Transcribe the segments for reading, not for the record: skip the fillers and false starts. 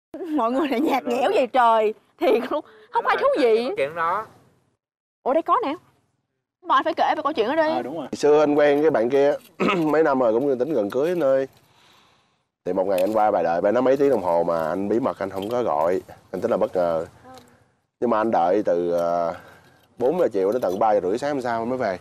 Mọi người lại nhạt nhẽo vậy trời. Thiệt luôn, không ai thú vị. Chuyện đó. Ủa đây có nè. Mà anh phải kể về câu chuyện ở đây. Đúng rồi. Hồi xưa anh quen cái bạn kia mấy năm rồi, cũng tính gần cưới nơi. Thì một ngày anh qua bài đợi nó mấy tiếng đồng hồ mà anh bí mật anh không có gọi. Anh tính là bất ngờ. Nhưng mà anh đợi từ 4 giờ chiều đến tận 3 giờ rưỡi sáng hôm sau mới về.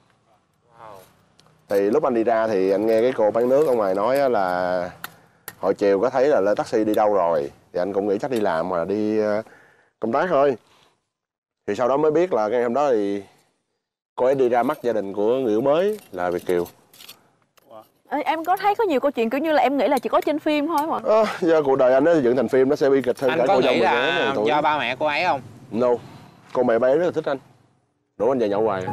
Thì lúc anh đi ra thì anh nghe cái cô bán nước ở ngoài nói là hồi chiều có thấy là lên taxi đi đâu rồi. Thì anh cũng nghĩ chắc đi làm mà đi công tác thôi. Thì sau đó mới biết là ngày hôm đó thì cô ấy đi ra mắt gia đình của người yêu mới là Việt Kiều. Em có thấy có nhiều câu chuyện kiểu như là em nghĩ là chỉ có trên phim thôi mà. Do cuộc đời anh nó dựng thành phim nó sẽ bi kịch hơn. Anh cả có cô nghĩ dâu là do ba mẹ cô ấy không? No. Cô mẹ bé rất là thích anh. Rủ anh về nhậu hoài.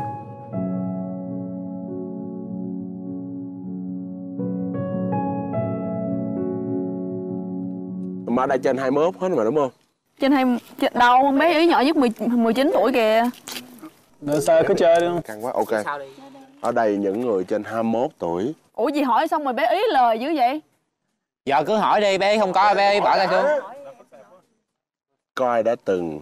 Mà đây trên 21 hết mà đúng không? Trên đâu bé ý nhỏ nhất 19 tuổi kìa. Nữa sao cứ chơi đi. Căng quá, ok. Ở đây những người trên 21 tuổi. Ủa gì hỏi xong rồi bé ý lời dữ vậy? Giờ cứ hỏi đi, bé không có bé bỏ ra xuống. Có ai đã từng...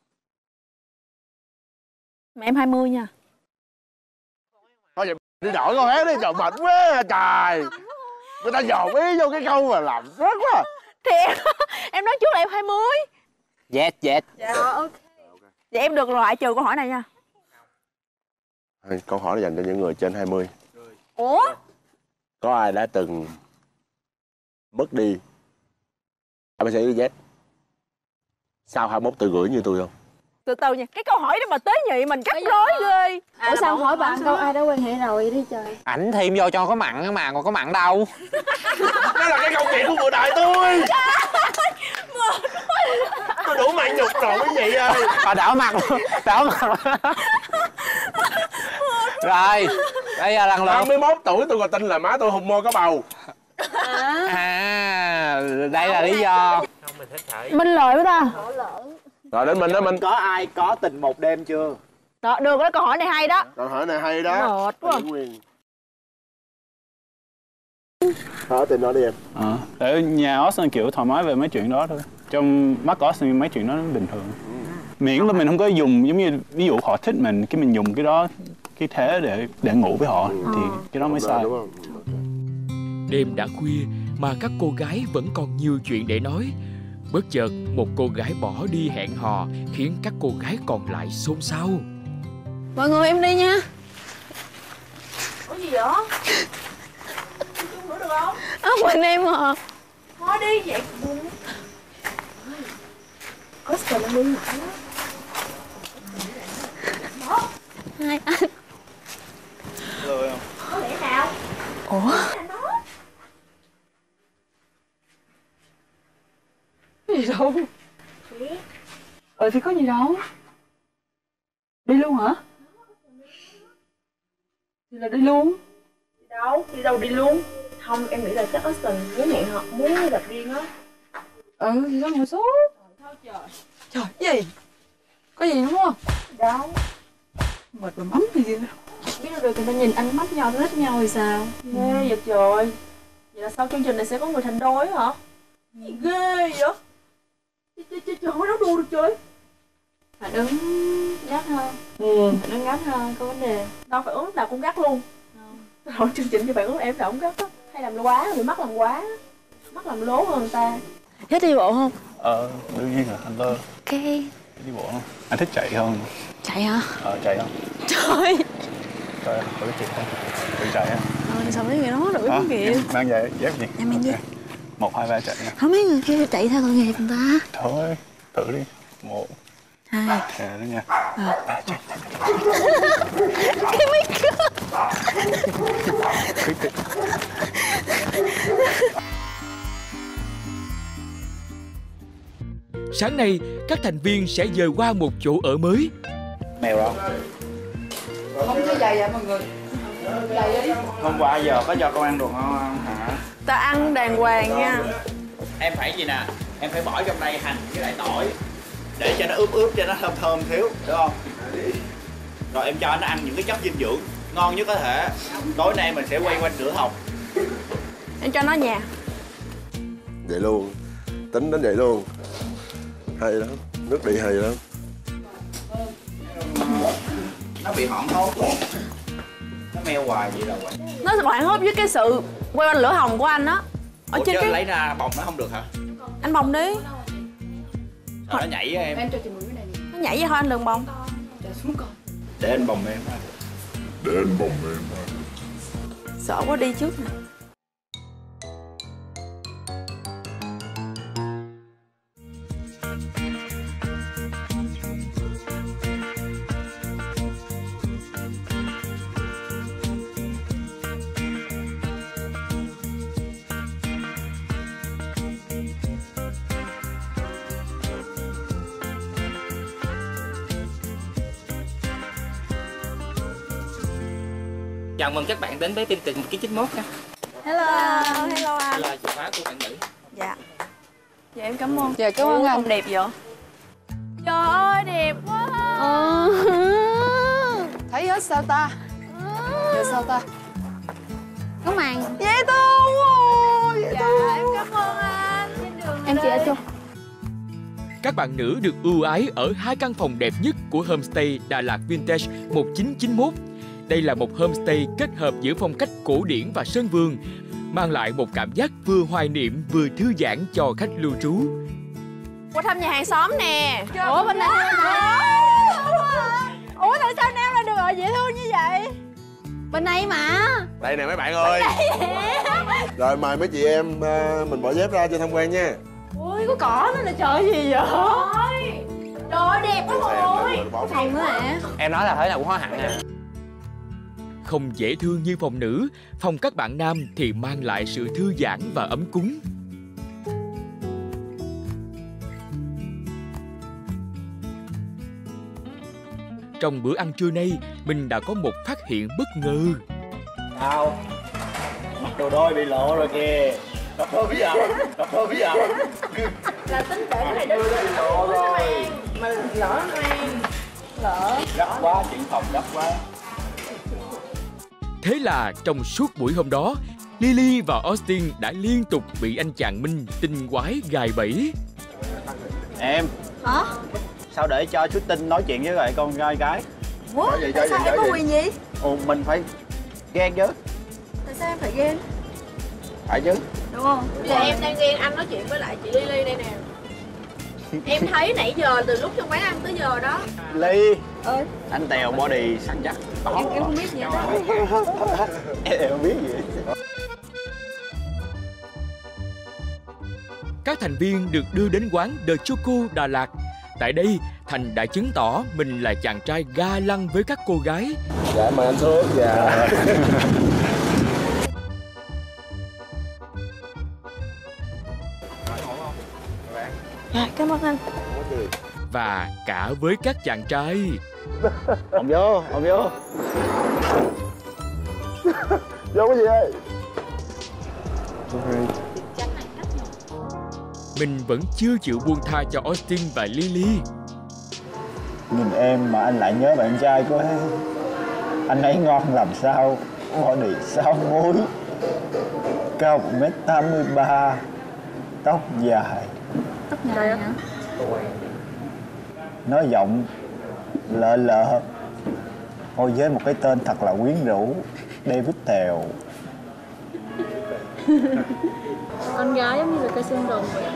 Mẹ em 20 nha. Thôi vậy đi đổi con hát đi, trời mệt quá trời. Người ta dòm ý vô cái câu mà làm rớt quá. Thiệt, em nói trước là em 20. Yes. Dạ ok. Vậy em được loại trừ câu hỏi này nha. Câu hỏi là dành cho những người trên 20. Ủa? Có ai đã từng mất đi ABCD sau 21 tự gửi như tôi không? Từ từ nha, cái câu hỏi đó mà tế nhị mình cắt rối ghê. Ủa sao hỏi bạn câu ai đã quan hệ rồi đi trời. Ảnh thêm vô cho có mặn mà còn có mặn đâu. Đó là cái câu chuyện của cuộc đời tôi. Tôi đủ mặn nhục rồi quý vị ơi. Đảo mặt luôn, đảo mặt. Rồi, bây giờ lần lượt. 21 tuổi tôi còn tin là má tôi hùng môi có bầu. Đây là lý do. Minh lợi với ta. Rồi đến mình đó mình. Có ai có tình một đêm chưa? Đó, được đó, câu hỏi này hay đó. Câu hỏi này hay đó. Mệt quá. Hỏi tình nó đi em. Ở nhà Austin kiểu thoải mái về mấy chuyện đó thôi. Trong mắt Austin mấy chuyện đó nó bình thường. Miễn là mình không có dùng giống như ví dụ họ thích mình cái mình dùng cái đó cái thế để ngủ với họ thì cái đó mới sai. Đêm đã khuya mà các cô gái vẫn còn nhiều chuyện để nói. Bất chợt một cô gái bỏ đi hẹn hò khiến các cô gái còn lại xôn xao. Mọi người em đi nha. Có gì vậy? Chung nữa được không? Mình em à. Thôi đi vậy. Có sờ lên đi. Hai anh. Rồi không? Có lẽ nào? Ủa? Có gì đâu. Thì có gì đâu. Đi luôn hả? Thì là đi luôn. Đi đâu đi luôn. Không, em nghĩ là chắc Austin muốn hẹn họ, muốn gặp riêng á. Thì sao ngồi xuống. Thôi trời. Trời, cái gì? Có gì đúng không? Đâu. Mệt mà mắm gì vậy? Biết đâu được người ta nhìn anh mắt nhau, thích nhau thì sao? Ghê vậy trời. Vậy là sau chương trình này sẽ có người thành đôi hả? Gì ghê vậy? Trời ơi, đâu đùa được trời. Phải đứng gắt hơn. Phải đứng gắt hơn, có vấn đề. Đâu phải ứng lúc nào cũng gắt luôn. Rồi chương trình cho bạn ứng em nào cũng gắt á. Hay làm quá, người mắt làm quá. Mắt làm lố hơn người ta. Thích đi bộ không? Đương nhiên là anh lơ. Ok. Đi bộ không? Anh thích chạy không? Chạy hả? Chạy không? Trời. Trời, thử chị không? Thử chạy á. Sao mấy người đó đuổi không kịp. Mang về dép gì? Em mang gì? 1, 2, 3 chạy nha. Không mấy người kia chạy theo tội nghiệp người ta. Thôi, thử đi. 1, 2. Đó nha. Chạy. Cái mic cơ. Sáng nay, các thành viên sẽ dời qua một chỗ ở mới. Mèo đâu? Không có giày vậy mọi người. Giày đi. Hôm qua giờ có cho con ăn được không hả? Ta ăn đàng hoàng nha. Em phải gì nè, em phải bỏ trong đây hành với lại tỏi để cho nó ướp cho nó thơm thơm xíu, được không? Rồi em cho nó ăn những cái chất dinh dưỡng ngon nhất có thể. Tối nay mình sẽ quay quanh nửa học. Em cho nó nhà. Vậy luôn. Tính đến vậy luôn. Hay lắm, nước đi hay lắm. Nó bị hoảng hốt. Nó meo hoài vậy đâu. Nó hoảng hốt với cái sự quay quanh lửa hồng của anh á. Ở trên cái lấy ra bồng nó không được hả? Anh bồng đi. Nó nhảy á em. Nó nhảy vậy thôi anh đừng bồng. Để anh bồng em. Sợ quá đi trước nè. Chào mừng các bạn đến với chương trình Ký 91 nha. Hello anh. Là chìa khóa của bạn nữ. Dạ. Dạ em cảm ơn. Dạ cảm ơn anh. Đẹp vậy. Trời ơi đẹp quá. Thấy hết sao ta? Giờ sao ta? Có màn. Dễ thương quá. Dạ em cảm ơn anh. Em chị ở chung. Các bạn nữ được ưu ái ở 2 căn phòng đẹp nhất của homestay Đà Lạt Vintage 1991. Đây là một homestay kết hợp giữa phong cách cổ điển và sân vườn, mang lại một cảm giác vừa hoài niệm vừa thư giãn cho khách lưu trú. Qua thăm nhà hàng xóm nè. Ủa bên đây mà. Ủa tại sao Nam lại được ở dễ thương như vậy? Bên đây mà. Đây nè mấy bạn ơi. Rồi mời mấy chị em mình bỏ dép ra cho tham quan nha. Ui có cỏ nữa nè trời gì vậy? Trời ơi đẹp quá rồi. Phòng nữa hả? Em nói là thế nào cũng khó hẳn nè. Không dễ thương như phòng nữ, phòng các bạn nam thì mang lại sự thư giãn và ấm cúng. Trong bữa ăn trưa nay, mình đã có một phát hiện bất ngờ. Sao? Mặc đồ đôi bị lộ rồi kìa. Đọc thôi bây giờ. Là tính để cái này đến lộ rồi. Mà lỡ mang. Lỡ. Gấp quá, chuyện phòng gấp quá. Thế là trong suốt buổi hôm đó, Lily và Austin đã liên tục bị anh chàng Minh tinh quái gài bẫy. Em. Hả? Sao để cho chú Tinh nói chuyện với lại con gái gái? Ủa? Tại sao em có quyền gì? Ồ, mình phải ghen chứ. Tại sao em phải ghen? Phải chứ. Đúng không? Bây giờ em đang ghen anh nói chuyện với lại chị Lily đây nè. Em thấy nãy giờ từ lúc trong quán ăn tới giờ đó. Ly. Ơi. Anh Tèo body săn chắc. Em không biết gì hết đó. Em không biết gì. Các thành viên được đưa đến quán The Choco Đà Lạt. Tại đây, Thành đã chứng tỏ mình là chàng trai ga lăng với các cô gái. Dạ mời anh xuống. Dạ. Dạ cảm ơn anh. Và cả với các chàng trai. Ông vô. Vô cái gì ơi? Mình vẫn chưa chịu buông tha cho Austin và Lily. Nhìn em mà anh lại nhớ bạn trai của em. Anh ấy ngon làm sao, body sao muối, cao 1m83, tóc dài. Tóc dài hả? Nói giọng lợ. Ôi với một cái tên thật là quyến rũ, David Tèo. Con gái giống như là cây xương rồng vậy.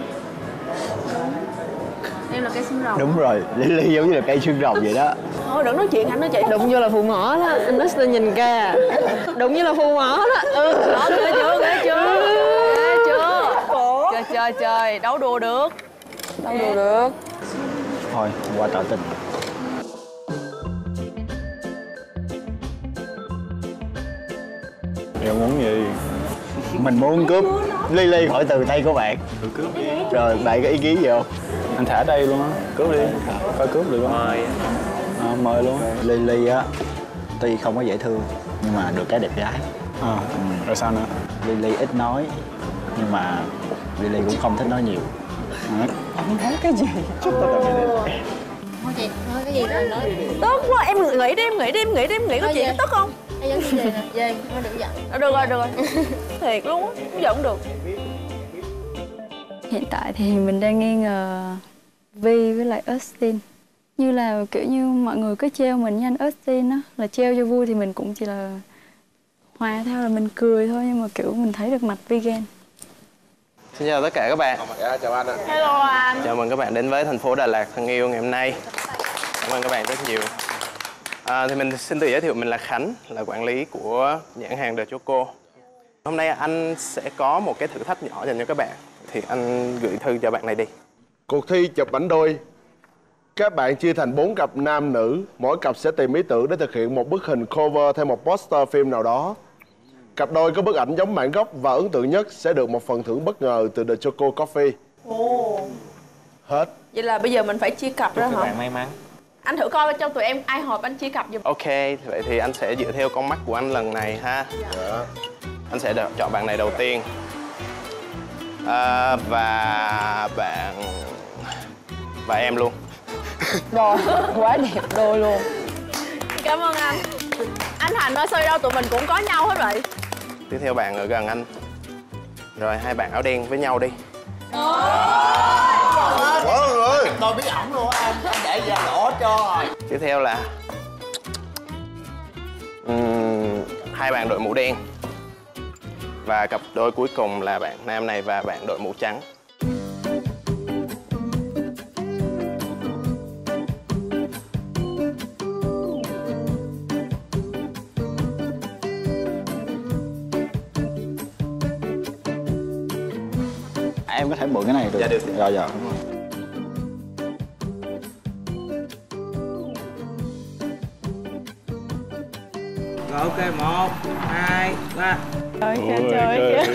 Em là cây xương rồng. Đúng rồi, Lily giống như là cây xương rồng vậy đó. Thôi đừng nói chuyện anh nói chị. Đụng vô là phù mỏ đó, anh Dustin nhìn kìa. Đụng như là phù mỏ đó. Đó, ghê chưa? Chơi, đấu đùa được. Thôi, qua tỏ tình. Em muốn gì? Mình muốn cướp Lily khỏi từ tay của bạn. Cướp đi. Rồi bạn có ý kiến gì không? Anh thả đây luôn á. Cướp đi. Coi cướp được không? Mời luôn. Lily á, tuy không có dễ thương nhưng mà được cái đẹp gái. Rồi sao nữa? Lily ít nói nhưng mà Lily cũng không thích nói nhiều. Thôi chị, thôi cái gì đó anh nói. Tốt quá, em nghĩ đi, có chuyện tốt không? Hay giống như về nè, về, thôi đừng giận. Được rồi. Thiệt luôn á, không giận được. Hiện tại thì mình đang nghi ngờ Vi với lại Austin. Như là kiểu như mọi người cứ trêu mình với anh Austin á, là trêu cho vui thì mình cũng chỉ là hòa theo là mình cười thôi, nhưng mà kiểu mình thấy được mặt Vi ghen. Xin chào tất cả các bạn. Dạ, chào anh ạ. Hello anh. Chào mừng các bạn đến với thành phố Đà Lạt thân yêu ngày hôm nay. Cảm ơn các bạn rất nhiều. Thì mình xin tự giới thiệu, mình là Khánh, là quản lý của nhãn hàng The Choco. Hôm nay anh sẽ có một cái thử thách nhỏ dành cho các bạn. Thì anh gửi thư cho bạn này đi. Cuộc thi chụp ảnh đôi. Các bạn chia thành 4 cặp nam nữ, mỗi cặp sẽ tìm ý tưởng để thực hiện một bức hình cover theo một poster phim nào đó. Cặp đôi có bức ảnh giống bản gốc và ấn tượng nhất sẽ được một phần thưởng bất ngờ từ The Choco Coffee. Hết. Vậy là bây giờ mình phải chia cặp đó hả? Các bạn may mắn. Anh thử coi cho tụi em ai hợp anh chia cặp giùm. Ok, vậy thì anh sẽ dựa theo con mắt của anh lần này ha. Dạ. Anh sẽ chọn bạn này đầu tiên. Và bạn... và em luôn. Rồi, quá đẹp đôi luôn. Cảm ơn anh. Anh Thành ơi, sao đâu tụi mình cũng có nhau hết vậy? Tiếp theo bạn ở gần anh. Rồi, hai bạn áo đen với nhau đi. Mọi người. Tôi biết ổng luôn anh để ra lỗ cho. Tiếp theo là hai bạn đội mũ đen. Và cặp đôi cuối cùng là bạn nam này và bạn đội mũ trắng. Em có thể mượn cái này được. Dạ được. Rồi dạ. Đúng rồi. Rồi ok, 1, 2, 3. Trời.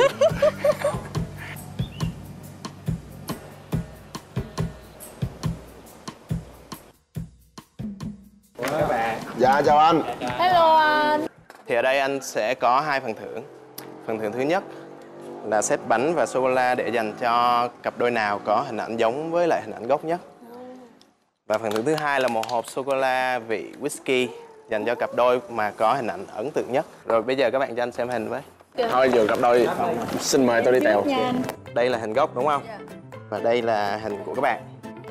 Dạ, chào anh. Hello anh. Thì ở đây anh sẽ có hai phần thưởng. Phần thưởng thứ nhất là set bánh và sô-cô-la để dành cho cặp đôi nào có hình ảnh giống với lại hình ảnh gốc nhất. Và phần thưởng thứ hai là một hộp sô-cô-la vị whisky dành cho cặp đôi mà có hình ảnh ấn tượng nhất. Rồi bây giờ các bạn cho anh xem hình với. Thôi nhường cặp đôi. Xin mời tôi đi tèo. Đây là hình gốc đúng không? Và đây là hình của các bạn.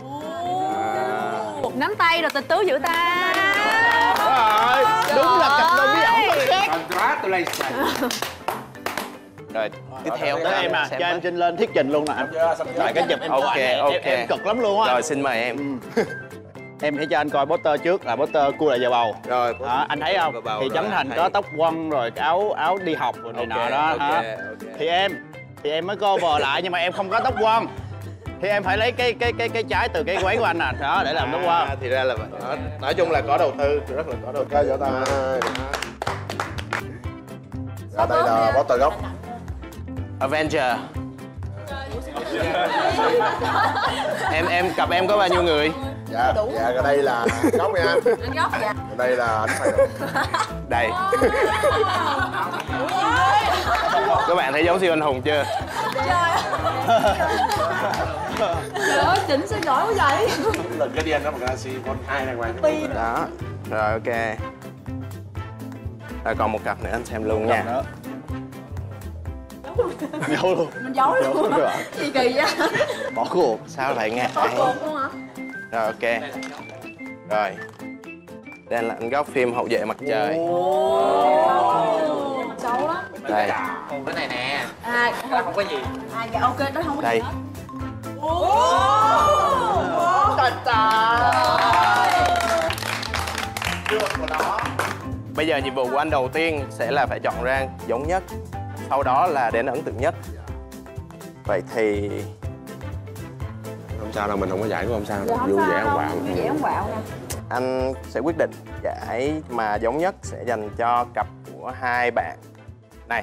Nắm tay rồi từ từ giữ tay. Rồi, đúng là cặp đôi bí ẩn. Rồi tiếp theo Tới em à, cho em xin lên thuyết trình luôn nè. Rồi cái chụp em Ok, coi ok. em cực lắm luôn á. Rồi xin mời em. Em hãy cho anh coi poster trước là poster cua lại vào bầu. Rồi Anh thấy không? Thì Trấn Thành có tóc quăn rồi cái áo đi học rồi này nọ đó hả? Thì em mới cover lại nhưng mà em không có tóc quăn. Thì em phải lấy cái trái từ cái quán của anh nè, đó để làm tóc quăn. Thì ra là vậy. Đó. Nói chung là có đầu tư, rất là có đầu tư. Vỗ tay. Dạ, đây là poster gốc. Avenger. Cặp em có bao nhiêu người? Dạ, cái đây là gốc nha anh. Anh gốc dạ. Đây là ảnh phải. Đây. Các bạn thấy giống siêu anh hùng chưa? Trời ơi, chỉnh sao giỏi quá vậy? Lần cái điên đó một Galaxy Fold 2 này ngoài. Đó. Rồi ok. Rồi còn một cặp nữa anh xem luôn nha. Giấu luôn. Mình giấu luôn. Gì kỳ vậy? Bỏ cuộc. Sao lại ngại? Bỏ cuộc luôn hả? Rồi ok. Rồi. Đây là anh góc phim Hậu duệ mặt trời. Xấu lắm. Đây. Cái này nè. Không có gì. dạ ok, đó không có Đây. Bây giờ nhiệm vụ của anh đầu tiên sẽ là phải chọn ra giống nhất, sau đó là đến ấn tượng nhất. Vậy thì Không sao đâu, mình không có giải cũng không sao đâu. Vui vẻ không quạo. Vui vẻ không quạo nha. anh sẽ quyết định giải mà giống nhất sẽ dành cho cặp của hai bạn này.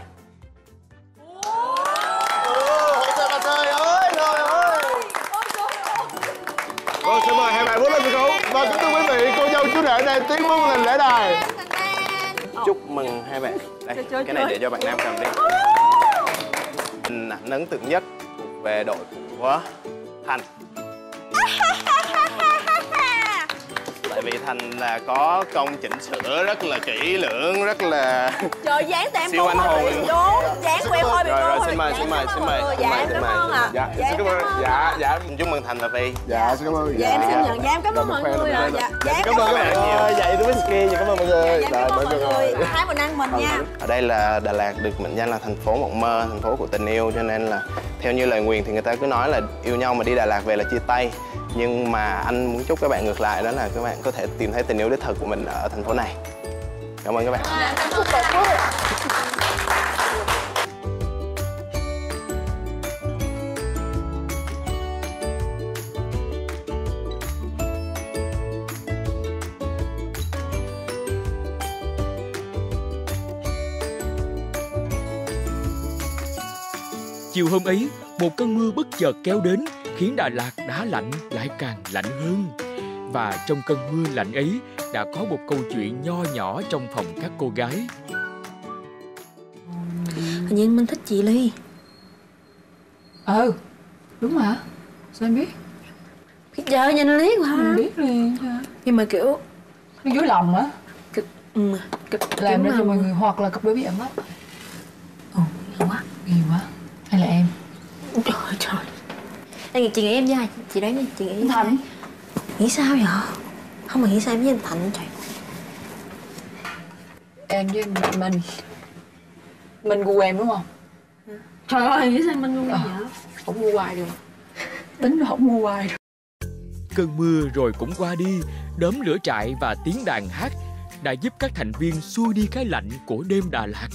Vâng, xin mời hai bạn bước lên sân khấu. Và kính thưa quý vị, cô dâu chú rể đang tiến bước lên lễ đài. Chúc mừng hai bạn. Đây, cái này để cho bạn nam cầm đi. Hình ảnh ấn tượng nhất thuộc về đội của Thành. Tại vì Thành là có công chỉnh sửa rất là kỹ lưỡng, rất là Trời, dáng tụi em siêu anh hùng. đúng, dáng của em hơi bị Rồi hơi xin mời, xin mời. Dạ em cảm ơn ạ. Dạ, xin cảm ơn. Dạ. Chúc mừng Thành và Vi. Dạ, xin cảm ơn. Dạ em xin nhận. Dạ em cảm ơn mọi người ạ. Dạ em Cảm ơn các bạn ơi. Dạ, tôi whisky. Dạ, cảm ơn mọi người. Dạ em cảm ơn mọi người. Hai mình ăn mình nha. Ở đây là Đà Lạt được mệnh danh là thành phố mộng mơ, thành phố của tình yêu, cho nên là theo như lời nguyền thì người ta cứ nói là yêu nhau mà đi Đà Lạt về là chia tay. Nhưng mà anh muốn chúc các bạn ngược lại, đó là các bạn có thể tìm thấy tình yêu đích thực của mình ở thành phố này. Cảm ơn các bạn. Chiều hôm ấy, một cơn mưa bất chợt kéo đến khiến Đà Lạt đá lạnh lại càng lạnh hơn. Và trong cơn mưa lạnh ấy đã có một câu chuyện nho nhỏ trong phòng các cô gái. Hình như anh Minh thích chị Ly. Đúng hả? Sao em biết? Biết chơi nhanh liếc quá. Mình biết liền. Nhưng mà kiểu Nó dưới lòng á. Làm kiểu ra cho mà- mọi người hoặc là cặp đôi bí ẩn á. Ghê quá. Ghiền quá. Hay là em? Trời. Anh nghĩ chị nghĩ em với ai? Chị đoán đi, chị nghĩ Anh Thành. Nghĩ sao vậy? Không mà nghĩ sao em với anh Thành trời. Em với mình. Mình gu em đúng không? Trời ơi, nghĩ sao anh Minh luôn vậy? Không mua hoài được. Tính là không mua hoài được. Cơn mưa rồi cũng qua đi, đốm lửa trại và tiếng đàn hát đã giúp các thành viên xua đi cái lạnh của đêm Đà Lạt.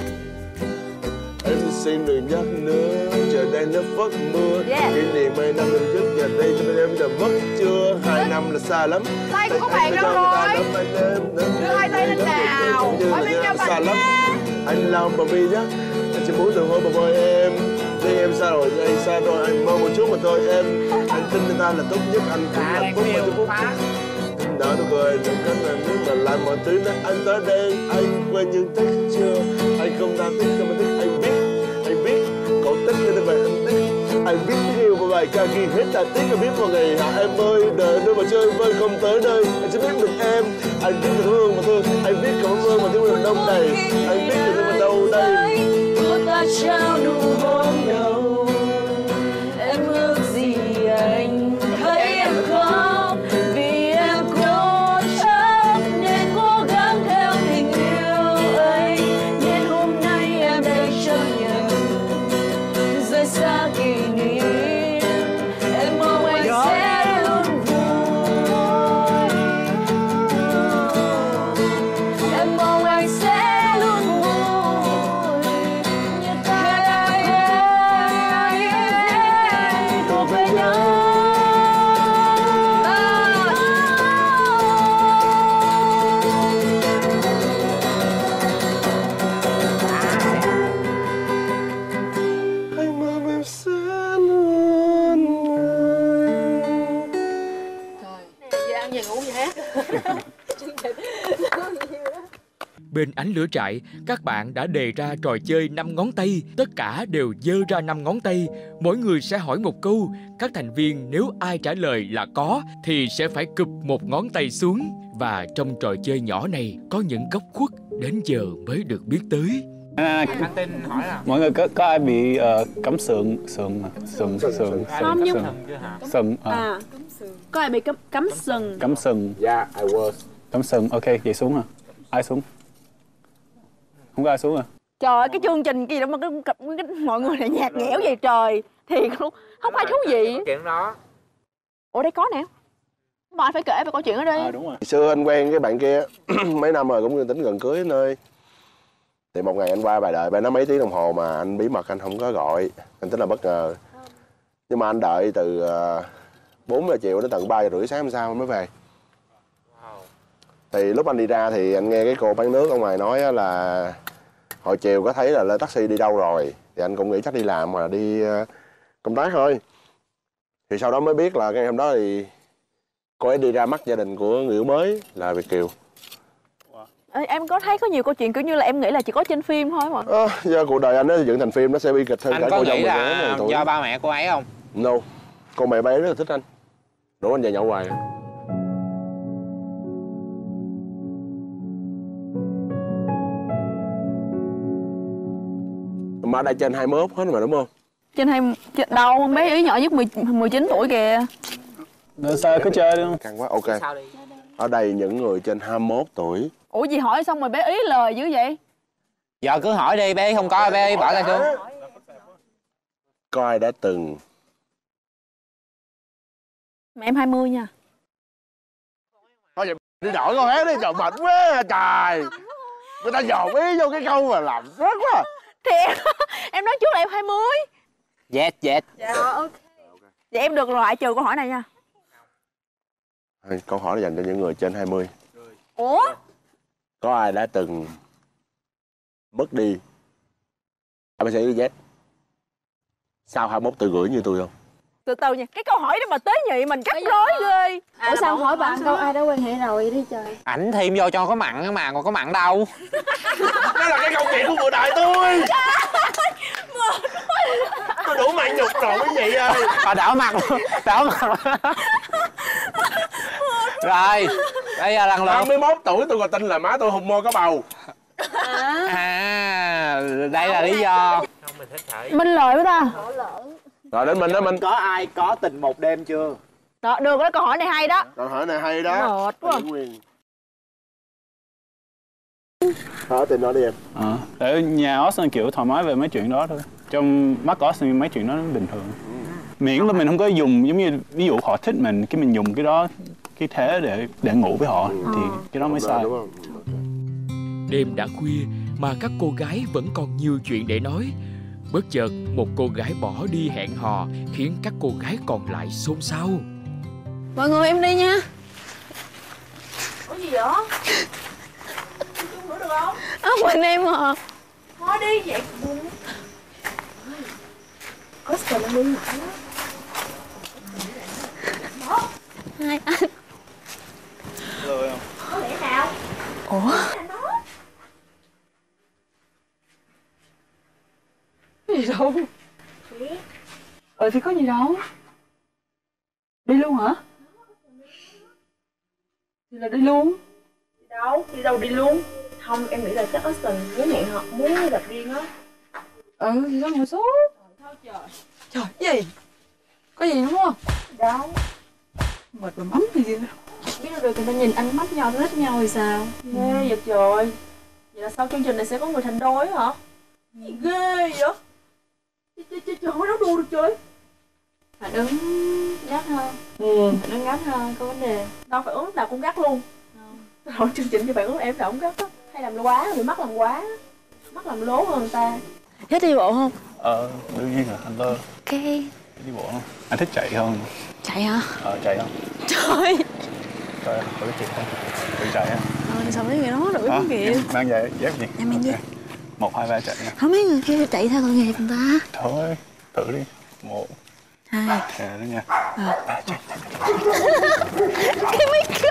Em xin đừng nhắc nữa, trời đang nó phất mưa. Kỷ niệm 2 năm lần trước giờ đây cho em đã mất chưa? 2 năm là xa lắm. Tay của bạn đâu rồi? Đưa hai tay lên nào. Hỏi bên nhau xa bạn lắm. nha. Anh Long và My nhá, anh chỉ muốn từ hôn bà môi em. Nhưng em xa rồi, anh xa rồi, anh mơ một chút mà thôi em. Anh tin người ta là tốt nhất, anh cũng hạnh phúc và chúc phúc. Đỡ nụ cười, đừng có là nếu mà làm mọi thứ đó. Anh tới đây, anh quên những thích chưa? Anh không đang thích, không thích, anh biết. Cậu thích cho nên vậy anh thích. Anh biết tiếng yêu của bài ca ghi hết ta tiếc. Anh biết một ngày hả em ơi, đời nơi mà chơi vơi không tới nơi. Anh chỉ biết được em, anh biết được thương mà thương. Anh biết cảm ơn mà tiếng mình đông đầy. Anh biết được mình đâu đây. Cô ta trao nụ hôn đầu. Em ước gì anh thấy em khóc. Vì em cố chấp nên cố gắng theo tình yêu ấy. Nên hôm nay em đây chấp nhận rời xa kỷ niệm. Em mong anh sẽ luôn vui. Em mong anh sẽ luôn vui. Như ta thuộc về nhau. Anh mong em sẽ luôn. Dạ ăn gì ngủ vậy hết. Bên ánh lửa trại, các bạn đã đề ra trò chơi 5 ngón tay. Tất cả đều giơ ra 5 ngón tay. Mỗi người sẽ hỏi một câu. Các thành viên nếu ai trả lời là có thì sẽ phải cụp một ngón tay xuống. Và trong trò chơi nhỏ này có những góc khuất đến giờ mới được biết tới. Anh tin hỏi là Mọi người có ai bị cắm sừng Không, nhưng sừng có ai bị cắm sừng. cắm sừng Yeah, I was. cắm sừng. Ok, vậy xuống à? Ai xuống? Không có ai xuống à? Trời ơi, cái chương trình gì đâu mà mọi người lại nhạt nhẽo vậy trời. Thiệt luôn, không phải thú vị. chuyện đó. Ủa đây có nè. Mà anh phải kể về câu chuyện ở đây. Đúng rồi. Hồi xưa anh quen cái bạn kia mấy năm rồi, cũng tính gần cưới nơi. Thì một ngày anh qua bài đợi, bài nó mấy tiếng đồng hồ mà anh bí mật anh không có gọi. Anh tính là bất ngờ. Nhưng mà anh đợi từ 4 giờ chiều đến tận 3 giờ rưỡi sáng hôm sau mới về. Thì lúc anh đi ra thì anh nghe cái cô bán nước ở ngoài nói á là hồi chiều có thấy là lên taxi đi đâu rồi. Thì anh cũng nghĩ chắc đi làm mà đi công tác thôi. Thì sau đó mới biết là ngày hôm đó thì cô ấy đi ra mắt gia đình của người yêu mới là Việt Kiều. Ê, em có thấy có nhiều câu chuyện kiểu như là em nghĩ là chỉ có trên phim thôi mà. Do cuộc đời anh nó dựng thành phim nó sẽ bi kịch hơn Anh cả có cô dâu nghĩ mình là tuổi. do ba mẹ cô ấy không? No. Cô mẹ bé rất là thích anh. Rủ anh về nhậu hoài. Mà ở đây trên 21 hết mà đúng không? Trên đâu con bé Ý nhỏ nhất 19 tuổi kìa. Rồi sao cứ chơi đi. Căng quá, ok. Ở đây những người trên 21 tuổi. Ủa gì hỏi xong rồi bé Ý lời dữ vậy? Giờ cứ hỏi đi, bé không có, bé bỏ ra xuống. Có ai đã từng... Mẹ em 20 nha. Thôi vậy đi đổi con hát đi, trời mệt quá trời. Người ta dòm ý vô cái câu mà làm rớt quá. Thì em nói trước là em 20. Yes. Dạ ok. Vậy em được loại trừ câu hỏi này nha. Câu hỏi là dành cho những người trên 20. Ủa? Có ai đã từng mất đi ABC Z sau 21 tự gửi như tôi không? Từ từ nha, cái câu hỏi đó mà tế nhị mình cắt rối ghê. Ủa sao hỏi bạn câu ai đã quan hệ rồi đi trời. Ảnh thêm vô cho có mặn mà còn có mặn đâu. Đó là cái câu chuyện của cuộc đời tôi. Tôi đủ mặn nhục rồi quý vị ơi. Đảo mặt luôn, đảo mặt. Rồi, bây giờ lần lượt. 21 tuổi tôi còn tin là má tôi hùng môi có bầu. Đây là lý do. Minh lợi với ta. Rồi đến mình đó mình. Có ai có tình một đêm chưa? Đó, được đó, câu hỏi này hay đó. Câu hỏi này hay đó. Mệt quá. Hỏi tình đó đi em. Ở nhà Austin kiểu thoải mái về mấy chuyện đó thôi. Trong mắt Austin mấy chuyện đó bình thường. Miễn là mình không có dùng, giống như ví dụ họ thích mình, cái mình dùng cái đó, cái thế để ngủ với họ thì cái đó mới sai. Đêm đã khuya mà các cô gái vẫn còn nhiều chuyện để nói. Bất chợt một cô gái bỏ đi hẹn hò khiến các cô gái còn lại xôn xao. Mọi người em đi nha. Có gì vậy? Chung nữa được không? Mình em à. Thôi đi vậy buồn. Có sờ lên lưng mãi đó. Hai anh. Rồi không? Có lẽ nào? Ủa? Có gì đâu. Thì có gì đâu. Đi luôn hả? Thì là đi luôn. Đi đâu đi luôn. Không, em nghĩ là chắc Austin muốn hẹn họ, muốn gặp riêng á. Thì sao ngồi xuống. Thôi trời. Trời, gì? Có gì đúng không? Đâu. Mệt mà mắm gì vậy? Biết đâu được người ta nhìn ánh mắt nhau, thích nhau thì sao? Ghê vậy trời. Vậy là sau chương trình này sẽ có người thành đôi hả? Gì ghê vậy? Trời ơi, đâu đùa được trời. Phản ứng gắt hơn. Phản ứng gắt hơn, có vấn đề. Đâu phải ứng lúc nào cũng gắt luôn. Rồi chương trình cho bạn ứng em nào cũng gắt á. Hay làm quá, người mắt làm quá. Mắt làm lố hơn người ta. Thích đi bộ không? Đương nhiên là anh Lơ. Ok. Đi bộ không? Anh thích chạy không? Chạy hả? Chạy không? Trời. Trời, thử chị không? Thử chạy á. Sao mấy người đó đuổi kìa. Mang về dép gì? Em mang dép. 1, 2, 3 chạy nha. Không, mấy người kia chạy theo tội nghiệp người ta. Thôi, thử đi. 1, 2. Đó nha. Chạy. Cái mic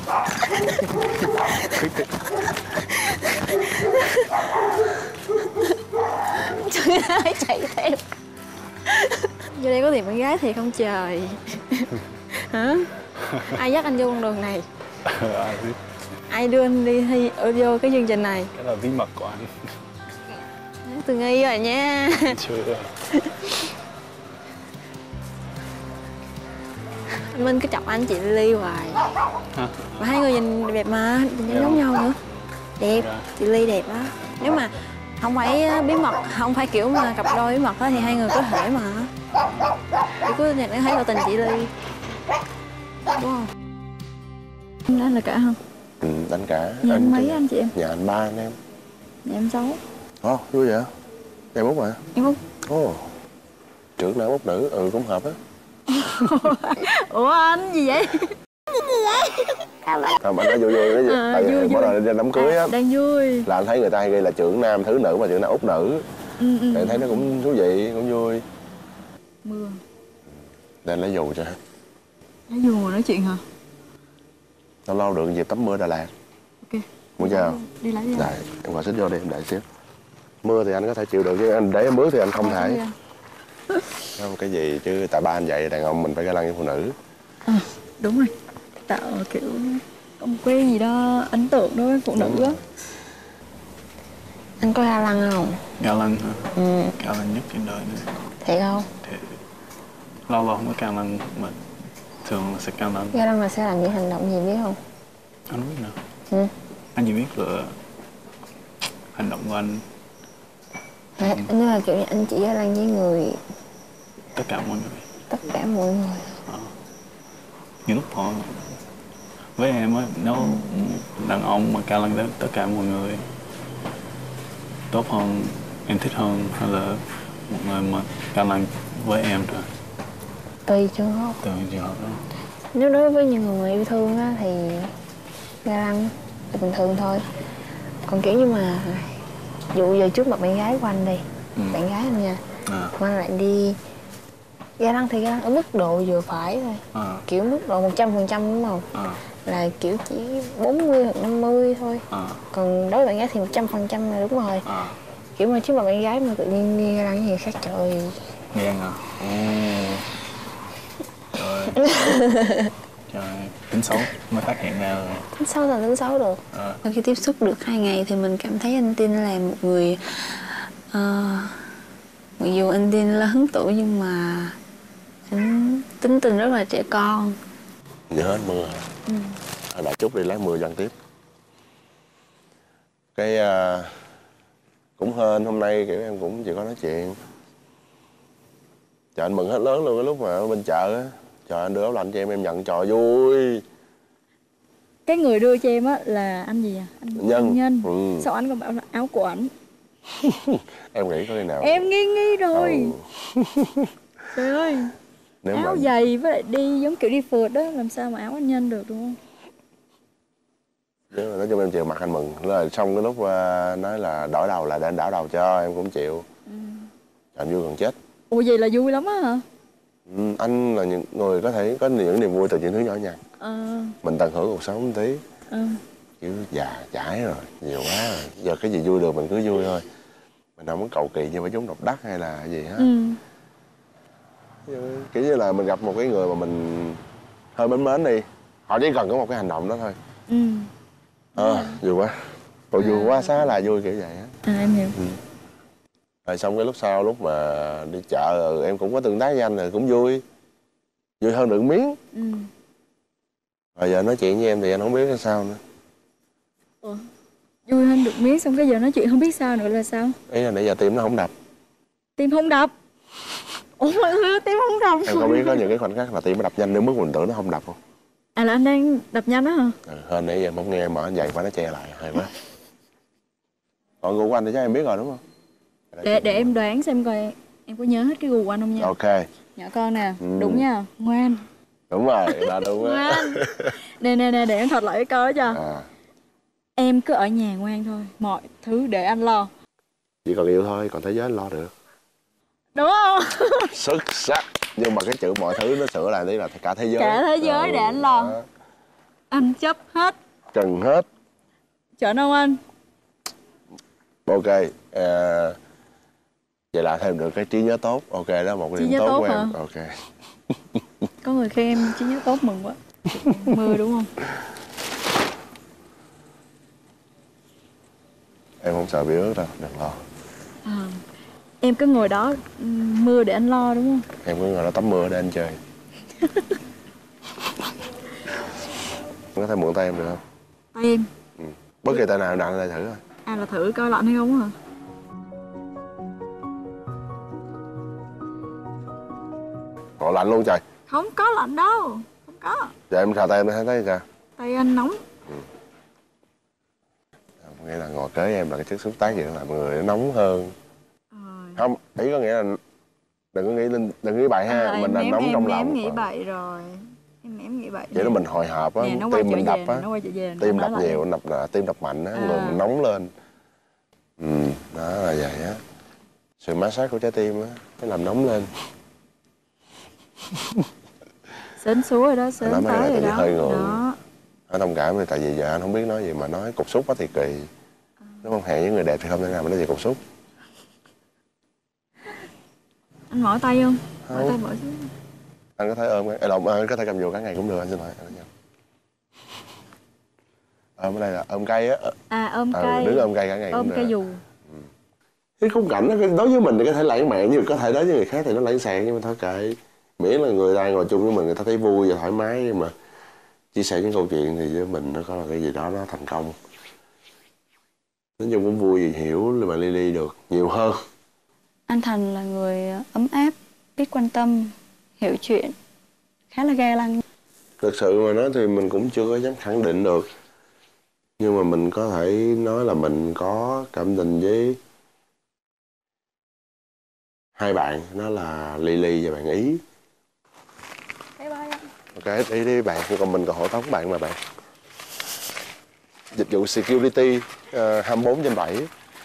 trời ơi, chạy theo. Vô đây có tìm con gái thiệt không trời? Hả? Ai dắt anh vô con đường này? Ai biết. Ai đưa anh đi thi vô cái chương trình này? Cái là bí mật của anh. Tôi nghi rồi nha. Chưa. Anh Minh cứ chọc anh chị Lily hoài. Hả? Và hai người nhìn đẹp mà, nhìn giống nhau nữa. Đẹp, chị Lily đẹp đó. Nếu mà không phải bí mật, không phải kiểu mà cặp đôi bí mật đó, thì hai người có thể mà. Chị cứ nhìn thấy là tình chị Lily. Đúng không? Anh là cả không? Đánh cả. Nhà anh mấy anh chị em? Nhà anh 3 anh em. Nhà em 6. Vui vậy? Em Út mà. Em Út. Trưởng nữ Út nữ, cũng hợp á. Ủa anh gì vậy? Bạn nói vui đó gì? Tại vì mỗi lần đi đám cưới á, đang vui là anh thấy người ta hay ghi là trưởng nam thứ nữ mà trưởng nam Út nữ. Thì anh thấy nó cũng thú vị, cũng vui. Mưa. Để anh lấy dù cho. Lấy dù mà nói chuyện hả? Lâu lâu được dịp tắm mưa Đà Lạt. Ok. Muốn chưa? Đi lấy đi. Đây, em gọi xích vô đi, em đợi xíu. Mưa thì anh có thể chịu được chứ anh để em bước thì anh không thể. Không cái gì chứ tại ba anh vậy, đàn ông mình phải ga lăng với phụ nữ. Đúng rồi. Tạo kiểu có một cái gì đó ấn tượng đối với phụ nữ á. Anh có ga lăng không? Ga lăng hả? Ừ. Ga lăng nhất trên đời này. Thiệt không? Thiệt. Lâu lâu không có ga lăng mà thường là sẽ ga lăng. Ga lăng là sẽ làm những hành động gì biết không? Anh không biết nào. Ừ. Anh chỉ biết là hành động của anh. Đấy, nếu là kiểu như anh chỉ ga lăng với người, Tất cả mọi người. tất cả mọi người. Những lúc họ với em á, nếu đàn ông mà ga lăng đến tất cả mọi người tốt hơn, em thích hơn hay là một người mà ga lăng với em thôi. Tùy trường hợp. Từ trường hợp đó. Nếu đối với những người yêu thương á thì ga lăng thì bình thường thôi. Còn kiểu như mà dụ giờ trước mặt bạn gái của anh đi, bạn gái anh nha, mà anh lại đi ga lăng thì ga lăng ở mức độ vừa phải thôi. Kiểu mức độ 100% đúng không? Là kiểu chỉ 40 hoặc 50 thôi. Còn đối với bạn gái thì 100% là đúng rồi. Kiểu mà trước mặt bạn gái mà tự nhiên đi ga lăng cái gì khác, trời ơi. Ghen à? Trời, tính xấu mới phát hiện ra rồi. Tính xấu là tính xấu được. Sau khi tiếp xúc được 2 ngày thì mình cảm thấy anh Tin là một người mặc dù anh Tin lớn tuổi nhưng mà anh tính tình rất là trẻ con. Giờ hết mưa. Đợi chút đi lát mưa dần tiếp. Cái cũng hên hôm nay kiểu em cũng chỉ có nói chuyện. Trời, anh mừng hết lớn luôn cái lúc mà ở bên chợ á. Trời, anh đưa áo lạnh cho em nhận, trời vui. Cái người đưa cho em á là anh gì à? Anh Nhân. Sao anh còn bảo là áo của ảnh? Em nghĩ có khi nào Em nghi rồi. Trời ơi. Nếu áo mà... dày với lại đi giống kiểu đi phượt đó, làm sao mà áo anh Nhân được đúng không? Nếu mà nói chung em chịu mặt anh mừng. Rồi xong cái lúc nói là đổi đầu là để anh đảo đầu cho, em cũng chịu. Trời, anh vui gần chết. Ủa vậy là vui lắm á hả? Anh là những người có thể có những niềm vui từ những thứ nhỏ nhặt. Mình tận hưởng cuộc sống một tí. Kiểu già chải rồi, nhiều quá rồi. Giờ cái gì vui được mình cứ vui thôi. Mình không có cầu kỳ như phải trốn độc đắc hay là gì hết. Kiểu như là mình gặp một cái người mà mình hơi mến mến đi, họ chỉ cần có một cái hành động đó thôi. Vui quá. Còn vui quá xá là vui kiểu vậy á. Em hiểu. Rồi xong cái lúc sau, lúc mà đi chợ rồi em cũng có tương tác với anh rồi, cũng vui. Vui hơn được miếng. Rồi giờ nói chuyện với em thì anh không biết là sao nữa. Ủa? Vui hơn được miếng xong cái giờ nói chuyện không biết sao nữa là sao? Ý là nãy giờ tim nó không đập. Tim không đập? Ủa mọi người tim không đập? Em có biết có những cái khoảnh khắc là tim nó đập nhanh đến mức mình tưởng nó không đập không? À là anh đang đập nhanh đó hả? Hên nãy giờ em không nghe em mở anh dậy phải nó che lại, hay quá. Còn gu của anh thì chắc em biết rồi đúng không? Để em đoán xem coi em có nhớ hết cái gu của anh không nha. Ok. Nhỏ con nè, đúng nha, ngoan. Đúng rồi, là đúng á. Nè, để em thuật lại cái câu đó cho. Em cứ ở nhà ngoan thôi, mọi thứ để anh lo. Chỉ cần yêu thôi, còn thế giới anh lo được. Đúng không? Xuất sắc. Nhưng mà cái chữ mọi thứ nó sửa lại tí là cả thế giới. Cả thế giới để anh lo. Anh chấp hết. Cần hết. Chuẩn không anh? Ok. Vậy là thêm được cái trí nhớ tốt. Ok, đó một cái điểm tốt của em. Ok. Có người khen em trí nhớ tốt mừng quá. Mưa đúng không? Em không sợ bị ướt đâu, đừng lo. Em cứ ngồi đó mưa để anh lo đúng không? Em cứ ngồi đó tắm mưa để anh chơi. Có thể mượn tay em được không? Tay em? Bất kỳ tay nào nặng lại thử thôi. À là thử coi lạnh hay không hả? Họ lạnh luôn trời. Không có lạnh đâu. Không có. Giờ em sờ tay em thấy sao? Tay anh nóng. Nghĩa là ngồi kế em là cái chất xúc tác vậy làm người nó nóng hơn. Không, ý có nghĩa là đừng có nghĩ bậy ha, mình là nóng trong lòng. Em nghĩ bậy rồi. Em nghĩ bậy. Vậy đó mình hồi hộp á, tim mình đập á, tim đập nhiều, tim đập mạnh á, người mình nóng lên. Đó là vậy á. Sự mát sát của trái tim á, nó làm nóng lên. Sến súa rồi đó, sến tới rồi đó. Hơi ngượng. Anh thông cảm thì tại vì giờ anh không biết nói gì mà nói cục xúc á thì kỳ. Đúng không? Hẹn với người đẹp thì không thể nào mà nói gì cục xúc. Anh mỏi tay không? Không. Mỏi tay mỏi xuống. Anh có thể ôm cái, anh có thể cầm vô cả ngày cũng được, anh xin lỗi. Ôm ở đây là ôm cây á. À ôm cây. Đứng ôm cây cả ngày ôm cũng được. Ôm cây dù. cái khung cảnh đó, đối với mình thì có thể lãng mạn, nhưng có thể đối với người khác thì nó lãng xẹt. Nhưng mà thôi kệ, miễn là người ta ngồi chung với mình, người ta thấy vui và thoải mái, nhưng mà chia sẻ những câu chuyện thì với mình nó có là cái gì đó nó thành công. Nói chung cũng vui vì hiểu mà Lily được nhiều hơn. Anh Thành là người ấm áp, biết quan tâm, hiểu chuyện, khá là ga lăng. Thực sự mà nói thì mình cũng chưa có dám khẳng định được, nhưng mà mình có thể nói là mình có cảm tình với hai bạn, đó là Lily và bạn Ý. Ok, đi bạn, còn mình còn hộ tống bạn mà bạn. Dịch vụ security 24/7.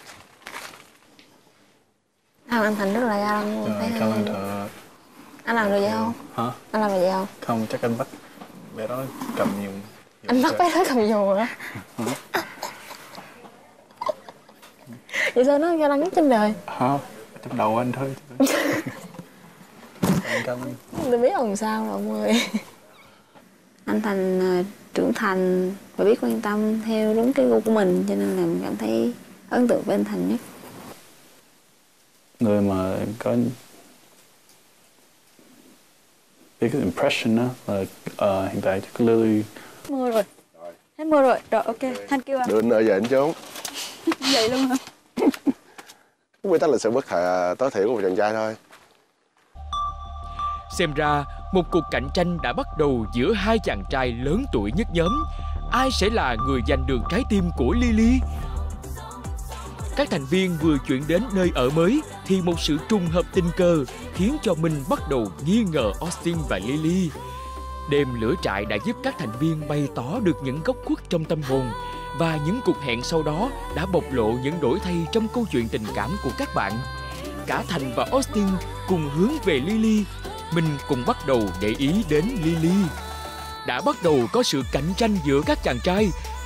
Anh Thành rất là ga lăng luôn, thấy Cảm ơn không? thật. Anh làm được vậy không? Hả? Anh làm được vậy không? Không, chắc anh bắt bé đó cầm nhiều. Anh bắt bé đó cầm dù hả? Vậy sao nó ga lăng nhất trên đời? Không, trong đầu anh thôi. Anh cảm ơn. Tôi biết làm sao rồi ông ơi. Anh Thành trưởng thành và biết quan tâm theo đúng cái gu của mình, cho nên là mình cảm thấy ấn tượng với anh Thành nhất. Người mà có cái impression đó là hiện tại chắc Lily. Mưa rồi. Hết mưa rồi. Rồi ok, thank you anh. Đưa anh nơi về anh trốn. Vậy luôn hả? Quy tắc là sự bất tối thiểu của một chàng trai thôi. Xem ra, một cuộc cạnh tranh đã bắt đầu giữa hai chàng trai lớn tuổi nhất nhóm. Ai sẽ là người giành được trái tim của Lily? Các thành viên vừa chuyển đến nơi ở mới thì một sự trùng hợp tình cờ khiến cho Minh bắt đầu nghi ngờ Austin và Lily. Đêm lửa trại đã giúp các thành viên bày tỏ được những góc khuất trong tâm hồn, và những cuộc hẹn sau đó đã bộc lộ những đổi thay trong câu chuyện tình cảm của các bạn. Cả Thành và Austin cùng hướng về Lily. Minh cũng bắt đầu để ý đến Lily. Đã bắt đầu có sự cạnh tranh giữa các chàng trai